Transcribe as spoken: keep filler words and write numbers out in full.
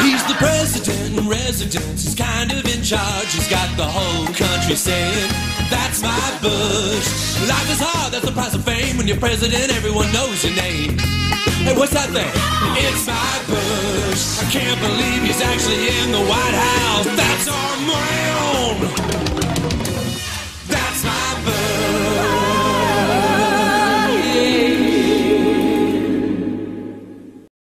He's the president in residence, he's kind of in charge. He's got the whole country saying, that's my Bush. Life is hard, that's the price of fame. When you're president, everyone knows your name. Hey, what's that thing? It's my Bush. I can't believe he's actually in the White House. That's our man.